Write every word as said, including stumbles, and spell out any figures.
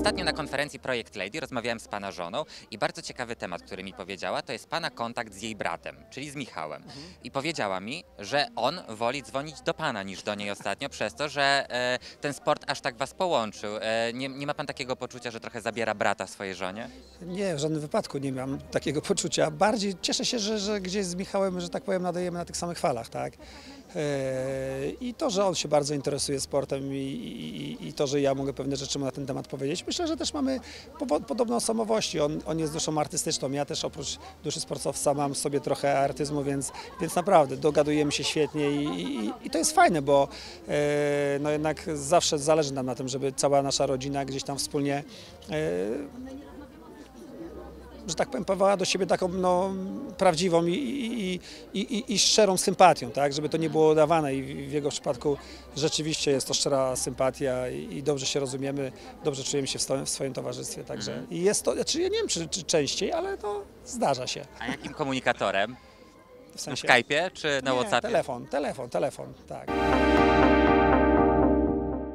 Ostatnio na konferencji Projekt Lady rozmawiałem z pana żoną i bardzo ciekawy temat, który mi powiedziała, to jest pana kontakt z jej bratem, czyli z Michałem. Mhm. I powiedziała mi, że on woli dzwonić do pana niż do niej ostatnio, przez to, że e, ten sport aż tak was połączył. E, nie, nie ma pan takiego poczucia, że trochę zabiera brata swojej żonie? Nie, w żadnym wypadku nie mam takiego poczucia. Bardziej cieszę się, że, że gdzieś z Michałem, że tak powiem, nadajemy na tych samych falach, tak? I to, że on się bardzo interesuje sportem i, i, i to, że ja mogę pewne rzeczy mu na ten temat powiedzieć. Myślę, że też mamy podobne osobowości. On, on jest duszą artystyczną, ja też oprócz duszy sportowca mam w sobie trochę artyzmu, więc, więc naprawdę dogadujemy się świetnie i, i, i to jest fajne, bo no jednak zawsze zależy nam na tym, żeby cała nasza rodzina gdzieś tam wspólnie, że tak powiem, pawała do siebie taką no, prawdziwą i, i, i, i, i szczerą sympatią, tak? Żeby to nie było udawane i w jego przypadku rzeczywiście jest to szczera sympatia i, i dobrze się rozumiemy, dobrze czujemy się w, sto, w swoim towarzystwie, także mm. i jest to, znaczy ja nie wiem czy, czy częściej, ale to zdarza się. A jakim komunikatorem? W sensie? W Skype'ie czy na nie, WhatsAppie? telefon, telefon, telefon, tak.